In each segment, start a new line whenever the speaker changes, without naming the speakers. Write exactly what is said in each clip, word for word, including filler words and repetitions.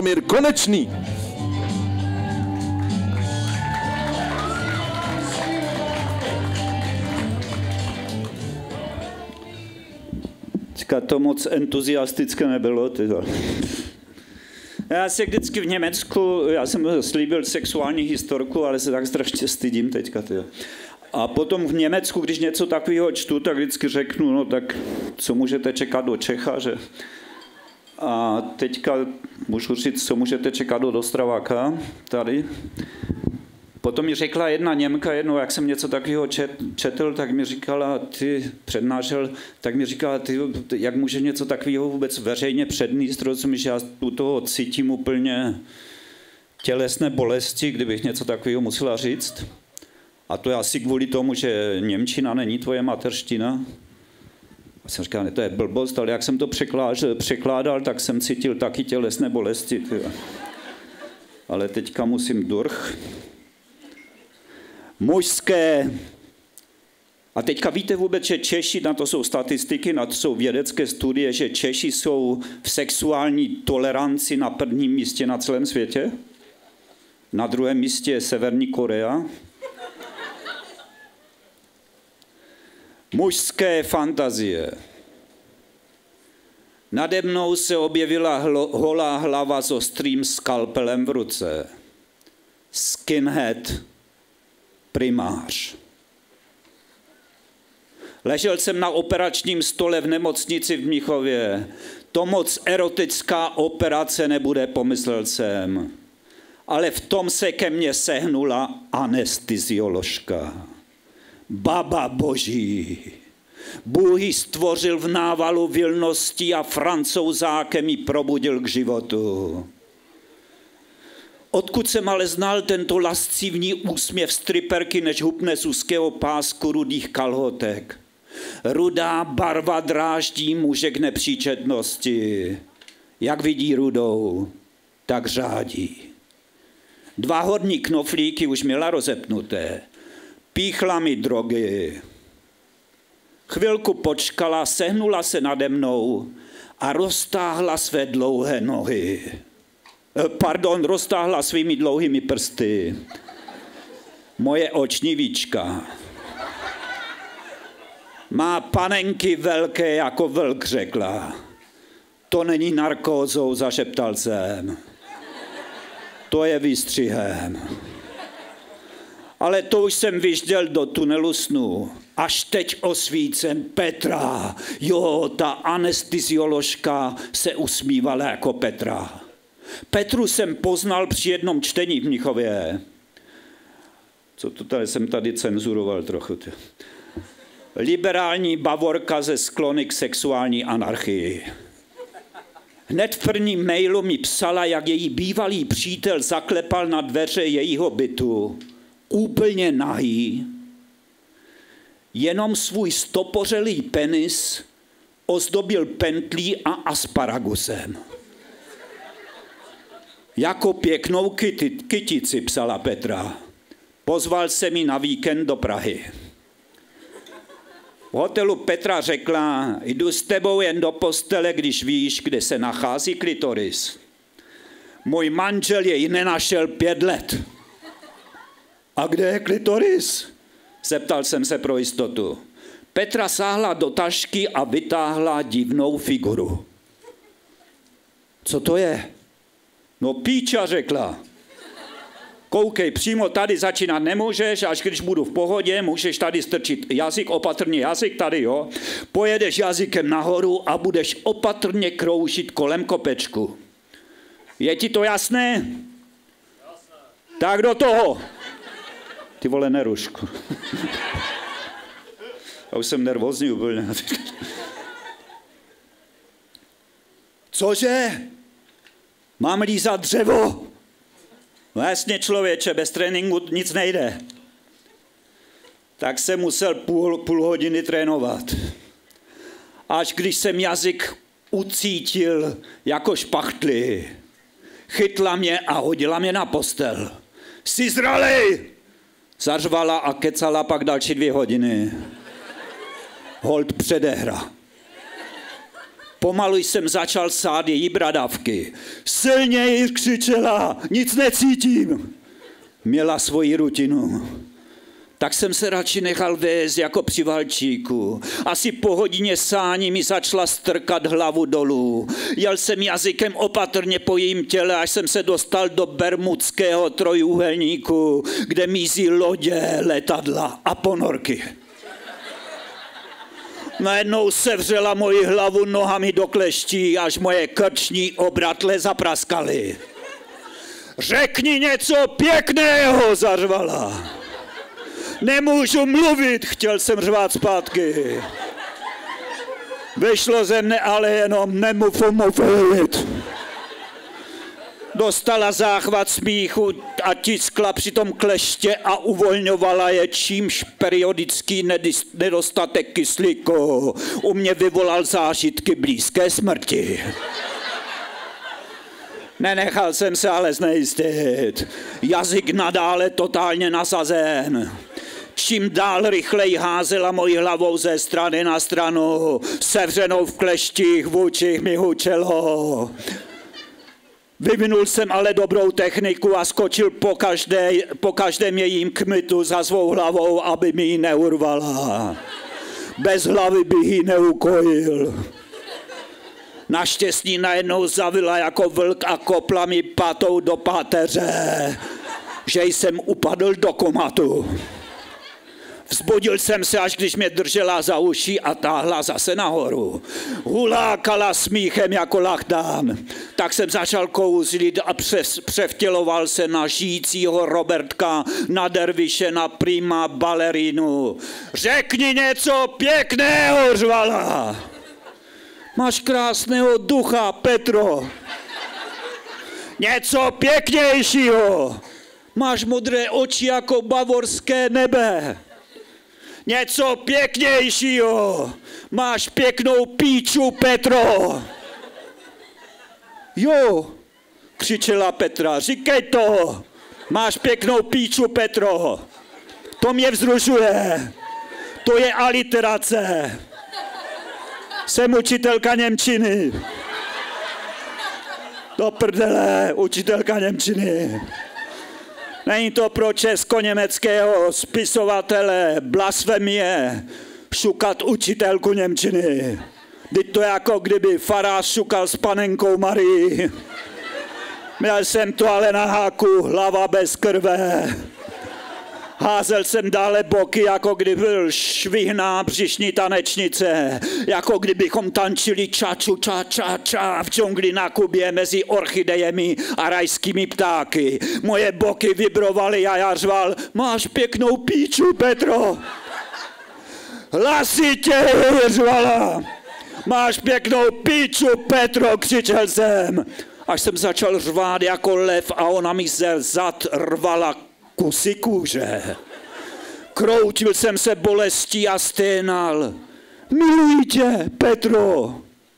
Jaromír Konečný.
To moc entuziastické nebylo. Tyhle. Já se vždycky v Německu, já jsem slíbil sexuální historku, ale se tak strašně stydím teďka. Tyhle. A potom v Německu, když něco takového čtu, tak vždycky řeknu, no tak co můžete čekat do Čecha, že? A teďka můžu říct, co můžete čekat do Ostraváka, tady. Potom mi řekla jedna Němka jednou, jak jsem něco takového čet, četl, tak mi říkala, ty přednášel, tak mi říkala, ty, jak může něco takového vůbec veřejně předníst, rozumíš, já u toho cítím úplně tělesné bolesti, kdybych něco takového musela říct. A to je asi kvůli tomu, že němčina není tvoje mateřština. A jsem říkal, ne, to je blbost, ale jak jsem to překládal, překládal tak jsem cítil taky tělesné bolesti. Ty. Ale teďka musím durch. Mužské. A teďka víte vůbec, že Češi, na to jsou statistiky, na to jsou vědecké studie, že Češi jsou v sexuální toleranci na prvním místě na celém světě. Na druhém místě je Severní Korea. Mužské fantazie. Nade mnou se objevila hlo, holá hlava s ostrým skalpelem v ruce. Skinhead. Primář. Ležel jsem na operačním stole v nemocnici v Mnichově. To moc erotická operace nebude, pomyslel jsem. Ale v tom se ke mně sehnula anestezioložka. Baba boží. Bůh ji stvořil v návalu vilností a Francouzákem ji probudil k životu. Odkud jsem ale znal tento lascivní úsměv striperky, než hupne z úzkého pásku rudých kalhotek. Rudá barva dráždí muže k nepříčetnosti. Jak vidí rudou, tak řádí. Dva horní knoflíky už měla rozepnuté. Píchla mi drogy. Chvilku počkala, sehnula se nade mnou a roztáhla své dlouhé nohy. Pardon, roztáhla svými dlouhými prsty. Moje oční víčka. Má panenky velké jako vlk, řekla. To není narkózou, zašeptal jsem. To je výstřihem. Ale to už jsem vyžděl do tunelu snu. Až teď osvícen Petra. Jo, ta anestezioložka se usmívala jako Petra. Petru jsem poznal při jednom čtení v Mnichově. Co to tady jsem tady cenzuroval trochu. Liberální bavorka ze sklony k sexuální anarchii. Hned v prvním mailu mi psala, jak její bývalý přítel zaklepal na dveře jejího bytu. Úplně nahý. Jenom svůj stopořelý penis ozdobil pentlí a asparagusem. Jako pěknou kyti, kytici, psala Petra. Pozval se mi na víkend do Prahy. V hotelu Petra řekla, jdu s tebou jen do postele, když víš, kde se nachází klitoris. Můj manžel jej nenašel pět let. A kde je klitoris? Zeptal jsem se pro jistotu. Petra sáhla do tašky a vytáhla divnou figuru. Co to je? No píča, řekla. Koukej, přímo tady začínat nemůžeš, až když budu v pohodě, můžeš tady strčit jazyk, opatrně jazyk tady, jo. Pojedeš jazykem nahoru a budeš opatrně kroužit kolem kopečku. Je ti to jasné? Jasné. Tak do toho. Ty vole, nerušku. Já už jsem nervózní úplně. Cože? Mám lízat dřevo? No jasně, člověče, bez tréninku nic nejde. Tak jsem musel půl, půl hodiny trénovat. Až když jsem jazyk ucítil jako špachtly, chytla mě a hodila mě na postel. Jsi zralej! Zařvala a kecala pak další dvě hodiny. Hold předehra. Pomalu jsem začal sát její bradavky. Silněji křičela, nic necítím. Měla svoji rutinu. Tak jsem se radši nechal vést jako při valčíku. Asi po hodině sání mi začala strkat hlavu dolů. Jel jsem jazykem opatrně po jejím těle, až jsem se dostal do bermudského trojúhelníku, kde mizí lodě, letadla a ponorky. Najednou sevřela moji hlavu nohami do kleští, až moje krční obratle zapraskaly. Řekni něco pěkného, zařvala. Nemůžu mluvit, chtěl jsem řvát zpátky. Vyšlo ze mne ale jenom nemůžu mluvit. Dostala záchvat smíchu a tiskla přitom kleště a uvolňovala je, čímž periodický nedostatek kyslíku u mě vyvolal zážitky blízké smrti. Nenechal jsem se ale znejistit. Jazyk nadále totálně nasazen. Čím dál rychleji házela mojí hlavou ze strany na stranu, sevřenou v kleštích vůčích mi hučelo. Vyvinul jsem ale dobrou techniku a skočil po, každé, po každém jejím kmitu za svou hlavou, aby mi ji neurvala. Bez hlavy bych ji neukojil. Naštěstí najednou zavila jako vlk a kopla mi patou do páteře, že jsem upadl do komatu. Vzbudil jsem se, až když mě držela za uši a táhla zase nahoru. Hulákala smíchem jako lachtán. Tak jsem začal kouzlit a přes, převtěloval se na žijícího Robertka, na derviše, na prima balerínu. Řekni něco pěkného, řvala. Máš krásného ducha, Petro. Něco pěknějšího. Máš modré oči jako bavorské nebe. Něco pěknějšího. Máš pěknou píču, Petro. Jo, křičela Petra, říkej to. Máš pěknou píču, Petro. To mě vzrušuje. To je aliterace. Jsem učitelka němčiny. Do prdele, učitelka němčiny. Není to pro česko-německého spisovatele blasfemie šukat učitelku němčiny. Teď to je jako kdyby farář šukal s panenkou Marii. Měl jsem to ale na háku, hlava bez krve. Házel jsem dále boky, jako kdyby byl švihná břišní tanečnice. Jako kdybychom tančili čaču, ča, ča, ča v džungli na Kubě mezi orchidejemi a rajskými ptáky. Moje boky vibrovaly a já řval, máš pěknou píču, Petro. Hlasitě, řvala. Máš pěknou píču, Petro, křičel jsem. Až jsem začal řvát jako lev a ona mi ze zad rvala kusy kůže. Kroutil jsem se bolestí a sténal. Miluji tě, Petro.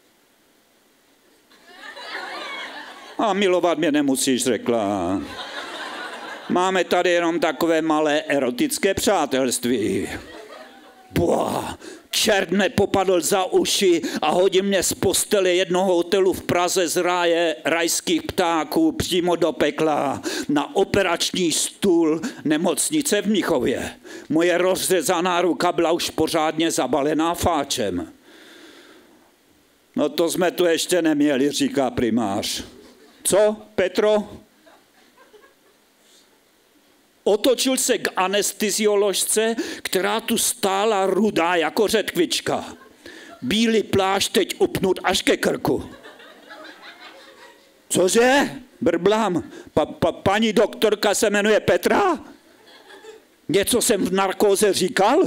A milovat mě nemusíš, řekla. Máme tady jenom takové malé erotické přátelství. Boha, čert mě popadl za uši a hodil mě z postele jednoho hotelu v Praze z ráje rajských ptáků přímo do pekla na operační stůl nemocnice v Mnichově. Moje rozřezaná ruka byla už pořádně zabalená fáčem. No to jsme tu ještě neměli, říká primář. Co, Petro? Otočil se k anestezioložce, která tu stála rudá jako řetkvička. Bílý plášť teď upnut až ke krku. Cože? Brblám. Pa, pa, paní doktorka se jmenuje Petra? Něco jsem v narkóze říkal?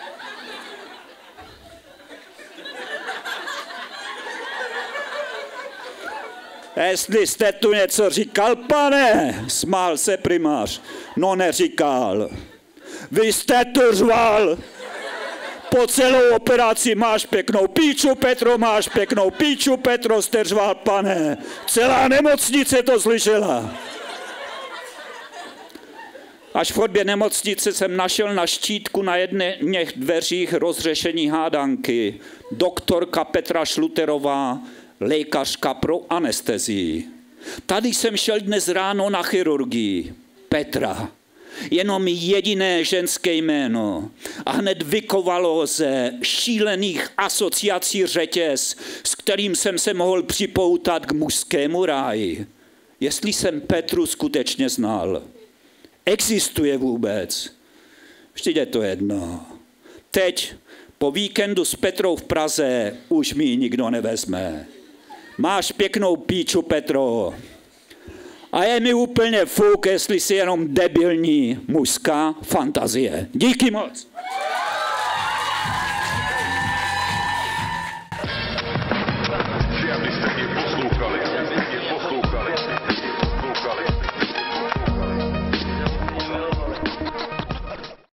Jestli jste tu něco říkal, pane, smál se primář. No neříkal. Vy jste tu řval. Po celou operaci máš pěknou píču, Petro, máš pěknou píču, Petro, jste řval, pane. Celá nemocnice to slyšela. Až v chodbě nemocnice jsem našel na štítku na jedných dveřích rozřešení hádanky. Doktorka Petra Šluterová, lékařka pro anestezii. Tady jsem šel dnes ráno na chirurgii. Petra. Jenom jediné ženské jméno. A hned vykovalo ze šílených asociací řetěz, s kterým jsem se mohl připoutat k mužskému ráji. Jestli jsem Petru skutečně znal. Existuje vůbec? Vždyť je to jedno. Teď, po víkendu s Petrou v Praze, už mi ji nikdo nevezme. Máš pěknou píču, Petro. A je mi úplně fuk, jestli jsi jenom debilní mužská fantazie. Díky moc.